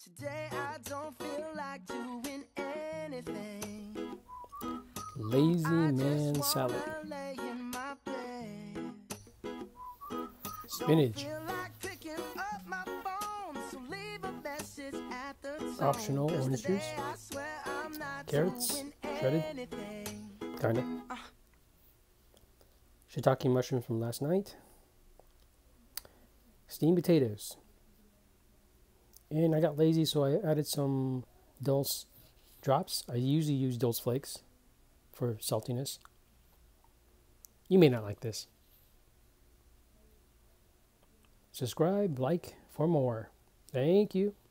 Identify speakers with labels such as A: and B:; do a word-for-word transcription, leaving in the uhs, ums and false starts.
A: Today I don't feel like doing anything.
B: Lazy man salad. Spinach. Optional orange juice. Carrots. Shredded. Kinda. Shiitake mushrooms from last night. Steamed potatoes. And I got lazy, so I added some Dulce drops. I usually use Dulce flakes for saltiness. You may not like this. Subscribe, like for more. Thank you.